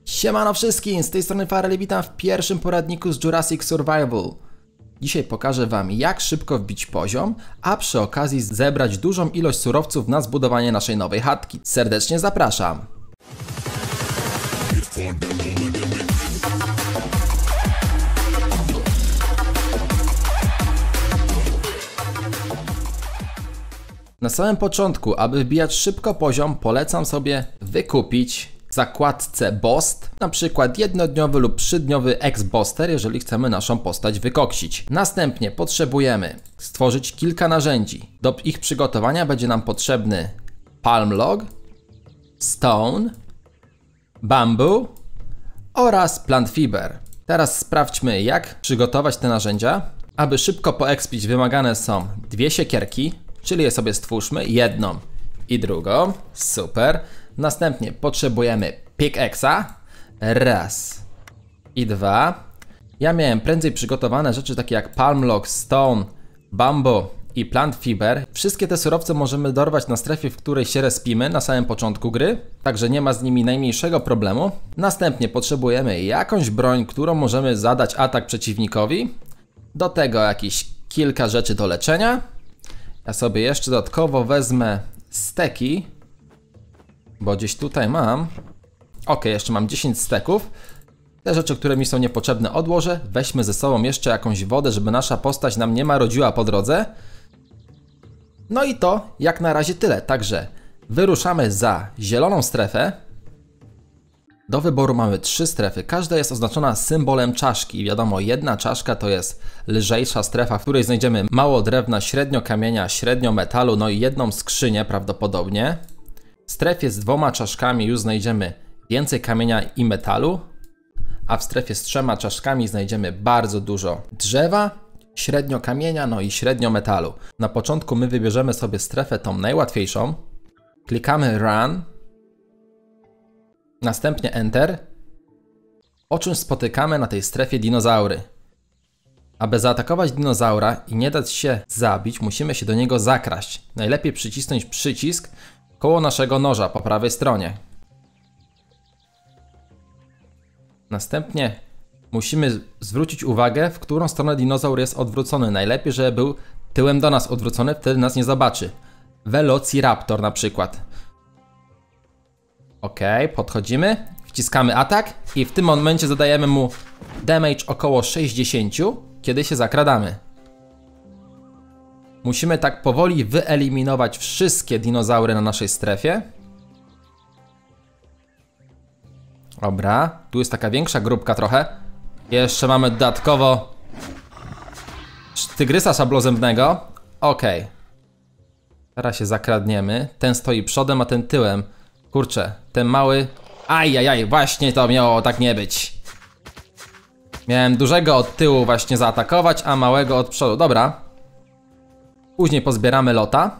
Siemano wszystkim, z tej strony Farel, witam w pierwszym poradniku z Jurassic Survival. Dzisiaj pokażę wam, jak szybko wbić poziom, a przy okazji zebrać dużą ilość surowców na zbudowanie naszej nowej chatki. Serdecznie zapraszam. Na samym początku, aby wbijać szybko poziom, polecam sobie wykupić w zakładce Boost, na przykład jednodniowy lub 3-dniowy Ex-Booster, jeżeli chcemy naszą postać wykoksić. Następnie potrzebujemy stworzyć kilka narzędzi. Do ich przygotowania będzie nam potrzebny Palm Log, Stone, Bamboo oraz Plant Fiber. Teraz sprawdźmy, jak przygotować te narzędzia. Aby szybko poekspić, wymagane są 2 siekierki, czyli je sobie stwórzmy, jedną i drugą. Super. Następnie potrzebujemy pickaxe'a. 1 i 2. Ja miałem prędzej przygotowane rzeczy takie jak Palm Log, Stone, Bamboo i Plant Fiber. Wszystkie te surowce możemy dorwać na strefie, w której się respimy na samym początku gry, także nie ma z nimi najmniejszego problemu. Następnie potrzebujemy jakąś broń, którą możemy zadać atak przeciwnikowi. Do tego jakieś kilka rzeczy do leczenia. Ja sobie jeszcze dodatkowo wezmę steki, bo gdzieś tutaj mam. Ok, jeszcze mam 10 steków. Te rzeczy, które mi są niepotrzebne, odłożę. Weźmy ze sobą jeszcze jakąś wodę, żeby nasza postać nam nie marodziła po drodze. No i to jak na razie tyle. Także wyruszamy za zieloną strefę. Do wyboru mamy 3 strefy. Każda jest oznaczona symbolem czaszki. Wiadomo, jedna czaszka to jest lżejsza strefa, w której znajdziemy mało drewna, średnio kamienia, średnio metalu, no i jedną skrzynię prawdopodobnie. W strefie z 2 czaszkami już znajdziemy więcej kamienia i metalu, a w strefie z 3 czaszkami znajdziemy bardzo dużo drzewa, średnio kamienia, no i średnio metalu. Na początku my wybierzemy sobie strefę tą najłatwiejszą. Klikamy Run. Następnie Enter. Po czym spotykamy na tej strefie dinozaury. Aby zaatakować dinozaura i nie dać się zabić, musimy się do niego zakraść. Najlepiej przycisnąć przycisk koło naszego noża po prawej stronie. Następnie musimy zwrócić uwagę, w którą stronę dinozaur jest odwrócony. Najlepiej, żeby był tyłem do nas odwrócony, wtedy nas nie zobaczy. Velociraptor na przykład. Ok, podchodzimy, wciskamy atak i w tym momencie zadajemy mu damage około 60, kiedy się zakradamy. Musimy tak powoli wyeliminować wszystkie dinozaury na naszej strefie. Dobra, tu jest taka większa grupka trochę. Jeszcze mamy dodatkowo tygrysa szablozębnego. Ok. Teraz się zakradniemy. Ten stoi przodem, a ten tyłem. Kurczę, ten mały... Ajajaj, właśnie to miało tak nie być. Miałem dużego od tyłu właśnie zaatakować, a małego od przodu. Dobra. Później pozbieramy lota.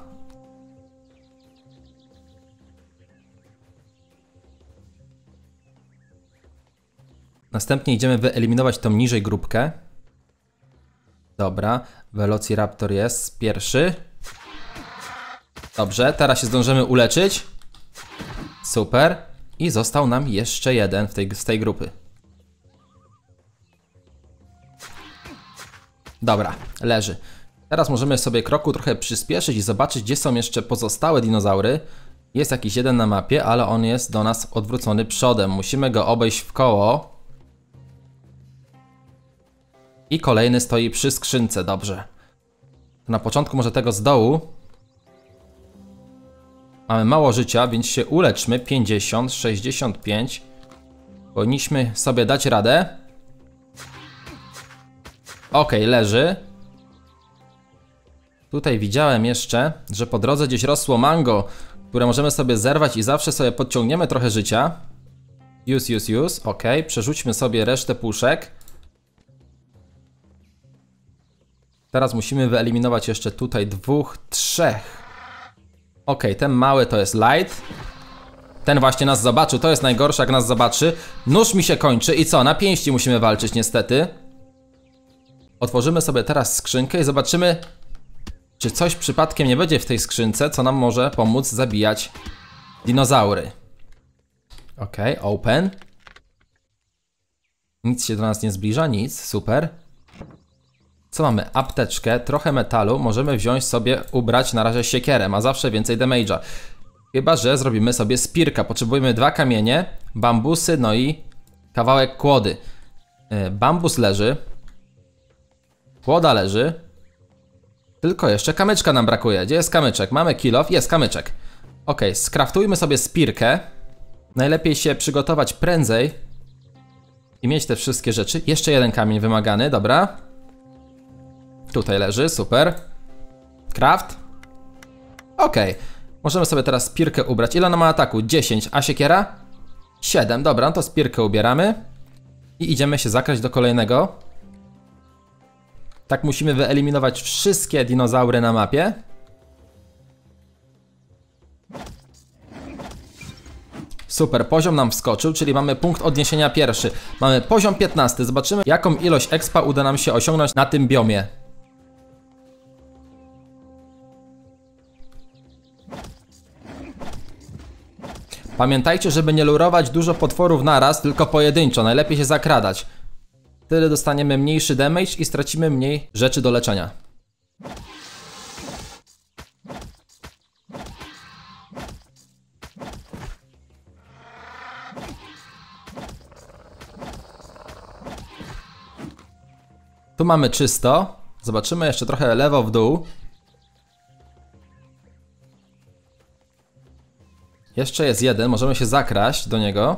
Następnie idziemy wyeliminować tą niżej grupkę. Dobra, Velociraptor jest pierwszy. Dobrze, teraz się zdążymy uleczyć. Super. I został nam jeszcze jeden z tej grupy. Dobra, leży. Teraz możemy sobie kroku trochę przyspieszyć i zobaczyć, gdzie są jeszcze pozostałe dinozaury. Jest jakiś jeden na mapie, ale on jest do nas odwrócony przodem. Musimy go obejść w koło. I kolejny stoi przy skrzynce, dobrze. Na początku może tego z dołu. Mamy mało życia, więc się uleczmy. 50, 65. Powinniśmy sobie dać radę. Ok, leży. Tutaj widziałem jeszcze, że po drodze gdzieś rosło mango, które możemy sobie zerwać i zawsze sobie podciągniemy trochę życia. Use. Ok, przerzućmy sobie resztę puszek. Teraz musimy wyeliminować jeszcze tutaj 2, 3. Ok, ten mały to jest light. Ten właśnie nas zobaczył, to jest najgorsze, jak nas zobaczy. Nóż mi się kończy i co? Na pięści musimy walczyć niestety. Otworzymy sobie teraz skrzynkę i zobaczymy, czy coś przypadkiem nie będzie w tej skrzynce, co nam może pomóc zabijać dinozaury. Ok, open. Nic się do nas nie zbliża, nic, super. Co mamy? Apteczkę, trochę metalu, możemy wziąć sobie, ubrać na razie siekierę, ma zawsze więcej damage'a. Chyba że zrobimy sobie spirka, potrzebujemy 2 kamienie, bambusy, no i kawałek kłody. Bambus leży. Kłoda leży. Tylko jeszcze kamyczka nam brakuje. Gdzie jest kamyczek? Mamy kill off, jest kamyczek. Ok, skraftujmy sobie spirkę. Najlepiej się przygotować prędzej i mieć te wszystkie rzeczy. Jeszcze jeden kamień wymagany, dobra. Tutaj leży, super. Craft. Ok, możemy sobie teraz spirkę ubrać. Ile ona ma ataku? 10, a siekiera? 7, dobra, no to spirkę ubieramy. I idziemy się zakraść do kolejnego. Tak musimy wyeliminować wszystkie dinozaury na mapie. Super, poziom nam wskoczył, czyli mamy punkt odniesienia pierwszy. Mamy poziom 15, zobaczymy jaką ilość expa uda nam się osiągnąć na tym biomie. Pamiętajcie, żeby nie lurować dużo potworów naraz, tylko pojedynczo, najlepiej się zakradać. Wtedy dostaniemy mniejszy damage i stracimy mniej rzeczy do leczenia. Tu mamy czysto. Zobaczymy jeszcze trochę lewo w dół. Jeszcze jest jeden, możemy się zakraść do niego.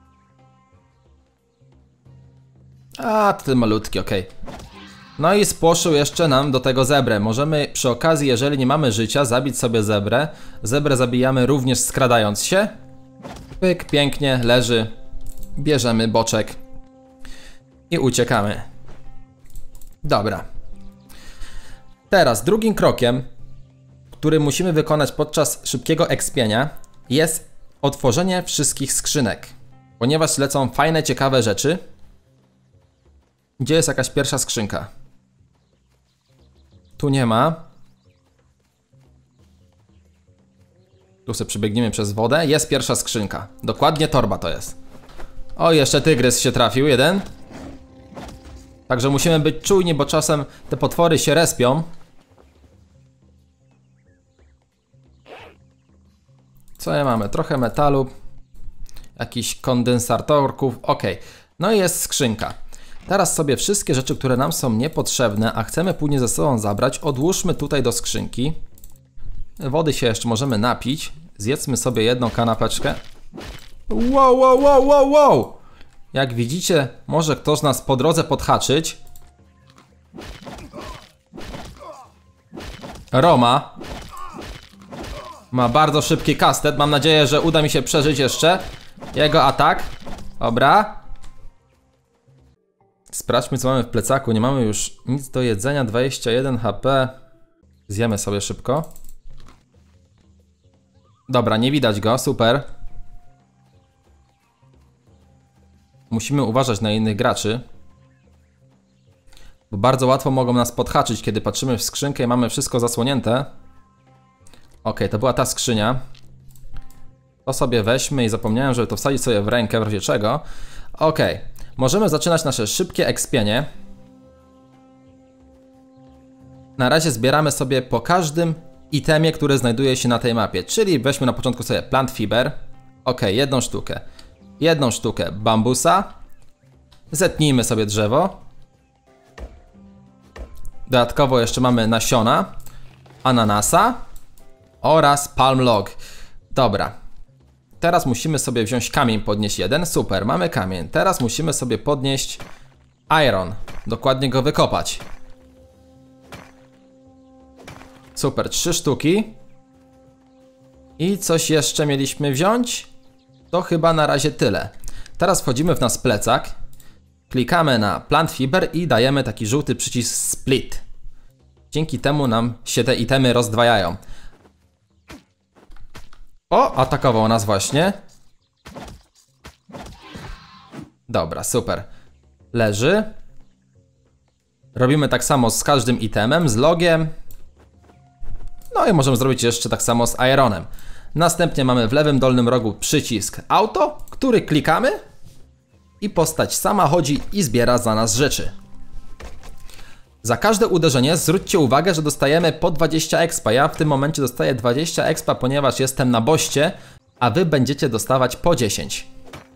A, to ten malutki, ok. No i spłoszył jeszcze nam do tego zebrę. Możemy przy okazji, jeżeli nie mamy życia, zabić sobie zebrę. Zebrę zabijamy również skradając się. Pyk, pięknie, leży. Bierzemy boczek. I uciekamy. Dobra. Teraz drugim krokiem, który musimy wykonać podczas szybkiego expienia, jest otworzenie wszystkich skrzynek. Ponieważ lecą fajne, ciekawe rzeczy. Gdzie jest jakaś pierwsza skrzynka? Tu nie ma. Tu sobie przebiegniemy przez wodę. Jest pierwsza skrzynka. Dokładnie torba to jest. O, jeszcze tygrys się trafił, jeden. Także musimy być czujni, bo czasem te potwory się respią. Co ja mamy? Trochę metalu. Jakiś kondensatorków. Ok. No i jest skrzynka. Teraz sobie wszystkie rzeczy, które nam są niepotrzebne, a chcemy później ze sobą zabrać, odłóżmy tutaj do skrzynki. Wody się jeszcze możemy napić. Zjedzmy sobie jedną kanapeczkę. Wow, wow, wow, wow, wow! Jak widzicie, może ktoś nas po drodze podhaczyć. Roma ma bardzo szybki kastet. Mam nadzieję, że uda mi się przeżyć jeszcze jego atak. Dobra. Sprawdźmy, co mamy w plecaku. Nie mamy już nic do jedzenia. 21 HP. Zjemy sobie szybko. Dobra, nie widać go. Super. Musimy uważać na innych graczy. Bo bardzo łatwo mogą nas podhaczyć, kiedy patrzymy w skrzynkę i mamy wszystko zasłonięte. Ok, to była ta skrzynia. To sobie weźmy i zapomniałem, żeby to wsadzić sobie w rękę, w razie czego. Ok, możemy zaczynać nasze szybkie expienie. Na razie zbieramy sobie po każdym itemie, który znajduje się na tej mapie. Czyli weźmy na początku sobie plant fiber. Ok, jedną sztukę bambusa. Zetnijmy sobie drzewo. Dodatkowo jeszcze mamy nasiona ananasa oraz palm log. Dobra. Teraz musimy sobie wziąć kamień, podnieść jeden. Super, mamy kamień. Teraz musimy sobie podnieść iron. Dokładnie go wykopać. Super, 3 sztuki. I coś jeszcze mieliśmy wziąć? To chyba na razie tyle. Teraz wchodzimy w nasz plecak. Klikamy na plant fiber i dajemy taki żółty przycisk split. Dzięki temu nam się te itemy rozdwajają. O, atakował nas właśnie. Dobra, super. Leży. Robimy tak samo z każdym itemem, z logiem. No i możemy zrobić jeszcze tak samo z ironem. Następnie mamy w lewym dolnym rogu przycisk auto, który klikamy. i postać sama chodzi i zbiera za nas rzeczy. Za każde uderzenie zwróćcie uwagę, że dostajemy po 20 expa. Ja w tym momencie dostaję 20 expa, ponieważ jestem na boście, a wy będziecie dostawać po 10.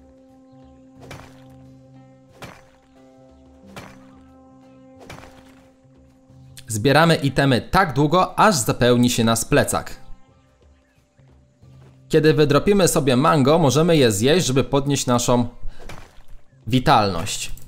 Zbieramy itemy tak długo, aż zapełni się nas plecak. Kiedy wydropimy sobie mango, możemy je zjeść, żeby podnieść naszą witalność.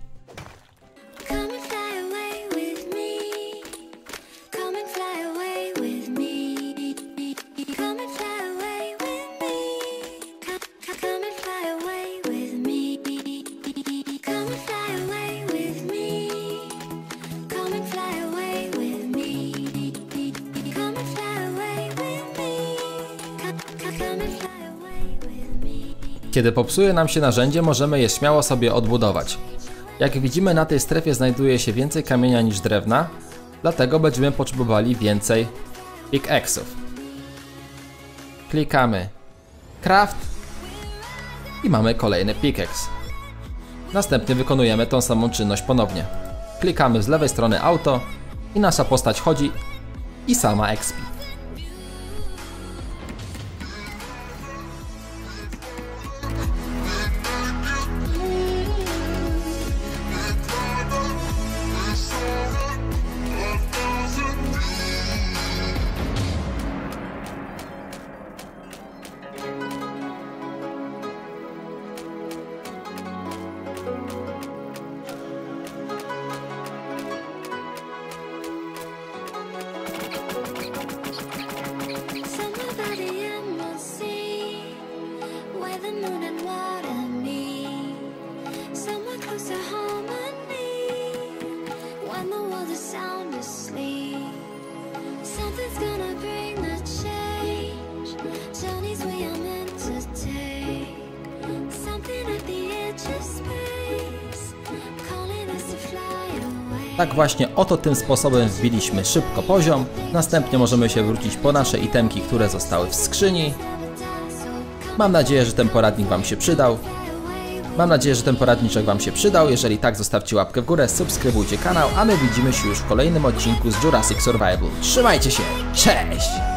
Kiedy popsuje nam się narzędzie, możemy je śmiało sobie odbudować. Jak widzimy, na tej strefie znajduje się więcej kamienia niż drewna, dlatego będziemy potrzebowali więcej pickaxe'ów. Klikamy craft i mamy kolejny pickaxe. Następnie wykonujemy tą samą czynność ponownie. Klikamy z lewej strony auto i nasza postać chodzi i sama expi. Tak właśnie oto tym sposobem wbiliśmy szybko poziom. Następnie możemy się wrócić po nasze itemki, które zostały w skrzyni. Mam nadzieję, że ten poradnik Wam się przydał. Mam nadzieję, że ten poradniczek Wam się przydał. Jeżeli tak, zostawcie łapkę w górę, subskrybujcie kanał, a my widzimy się już w kolejnym odcinku z Jurassic Survival. Trzymajcie się, cześć!